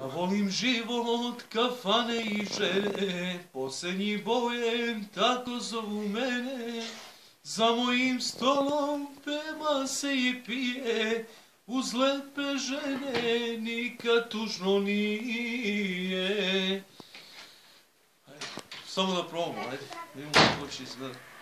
Volim život, kafane i žene, posljednji bojem, tako zovu mene. Za mojim stolom peva se i pije, uz lepe žene nikad tužno nije. Ajde, samo da probamo, ajde, vidimo kako će izgledati.